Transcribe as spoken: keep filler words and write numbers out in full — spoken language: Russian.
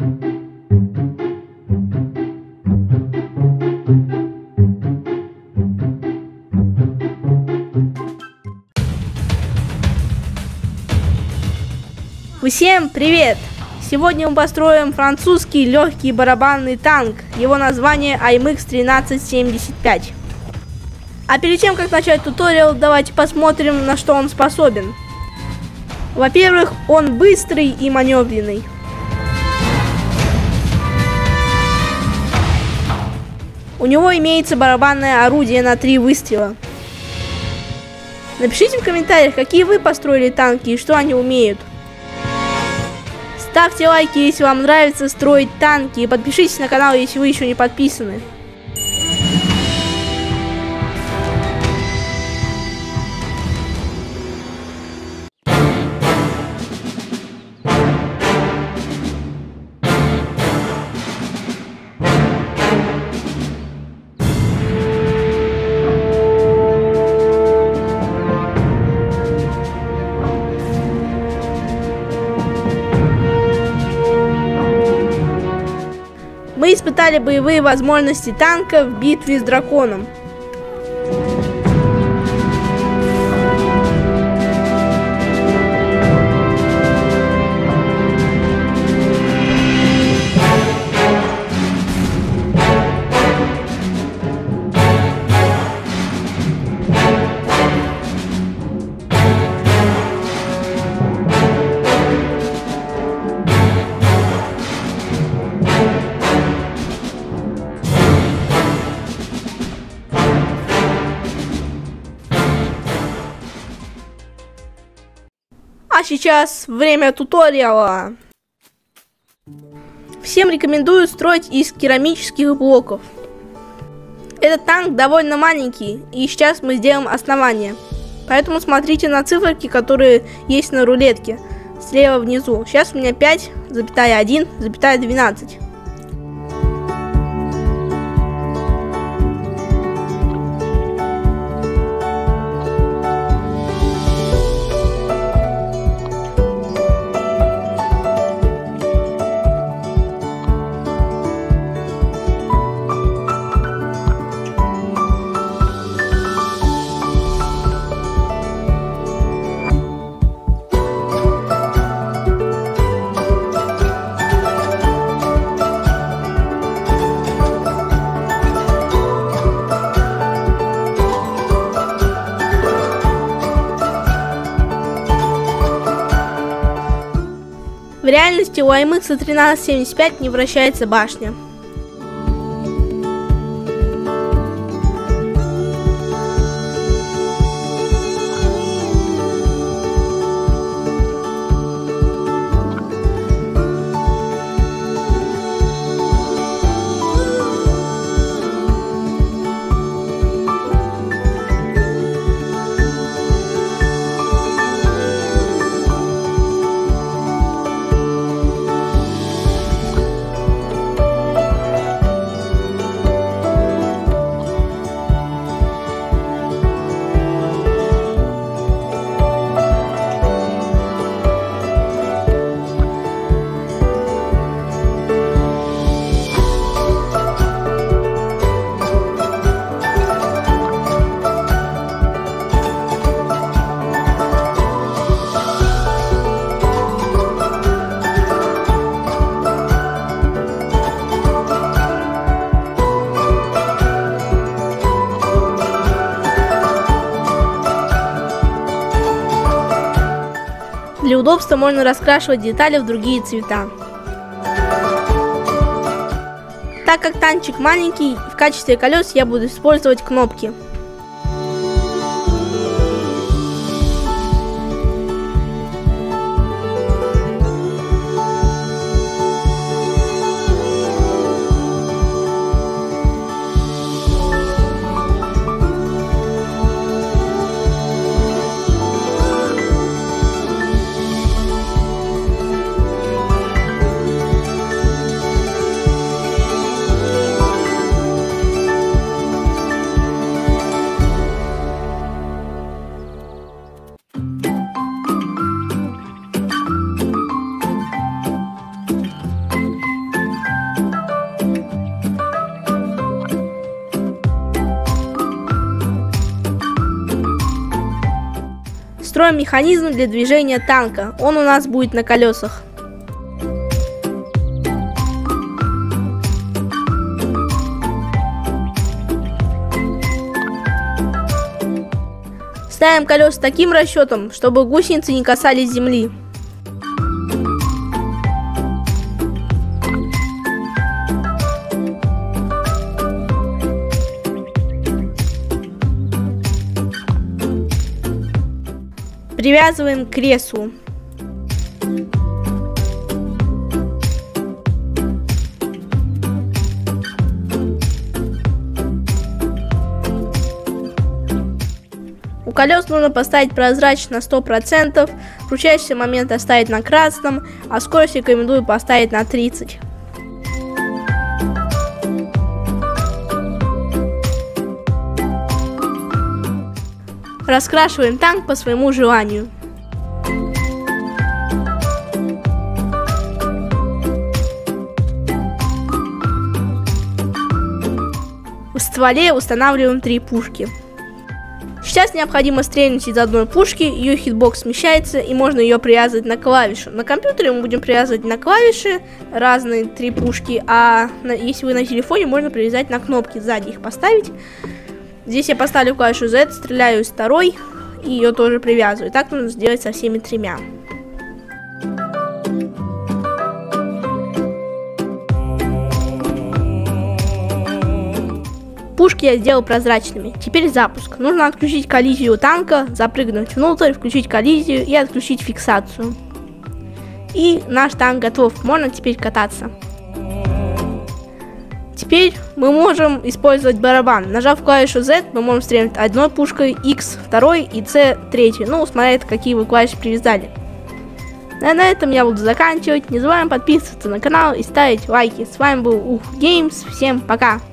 Всем привет! Сегодня мы построим французский легкий барабанный танк. Его название эй эм икс тринадцать семьдесят пять. А перед тем, как начать туториал, давайте посмотрим, на что он способен. Во-первых, он быстрый и маневренный. У него имеется барабанное орудие на три выстрела. Напишите в комментариях, какие вы построили танки и что они умеют. Ставьте лайки, если вам нравится строить танки, и подпишитесь на канал, если вы еще не подписаны. Мы испытали боевые возможности танка в битве с драконом. А сейчас время туториала. Всем рекомендую строить из керамических блоков. Этот танк довольно маленький, и сейчас мы сделаем основание. Поэтому смотрите на циферки, которые есть на рулетке, слева внизу. Сейчас у меня пять, один, двенадцать. В реальности у эй эм икс тринадцать семьдесят пять не вращается башня. Для удобства можно раскрашивать детали в другие цвета. Так как танчик маленький, в качестве колес я буду использовать кнопки. Строим механизм для движения танка. Он у нас будет на колесах. Ставим колеса таким расчетом, чтобы гусеницы не касались земли. Привязываем к креслу. У колес нужно поставить прозрачность на сто процентов, крутящийся момент оставить на красном, а скорость рекомендую поставить на тридцать. Раскрашиваем танк по своему желанию. В стволе устанавливаем три пушки. Сейчас необходимо стрельнуть из одной пушки, ее хитбокс смещается и можно ее привязывать на клавишу. На компьютере мы будем привязывать на клавиши разные три пушки, а на, если вы на телефоне, можно привязать на кнопки, сзади их поставить. Здесь я поставлю клавишу зет, стреляю из второй и ее тоже привязываю. Так нужно сделать со всеми тремя. Пушки я сделал прозрачными. Теперь запуск. Нужно отключить коллизию танка, запрыгнуть внутрь, включить коллизию и отключить фиксацию. И наш танк готов. Можно теперь кататься. Теперь мы можем использовать барабан. Нажав клавишу зет, мы можем стрелять одной пушкой, X второй и C третьей. Ну, смотря какие вы клавиши привязали. А на этом я буду заканчивать. Не забываем подписываться на канал и ставить лайки. С вами был Ух Геймс. Всем пока!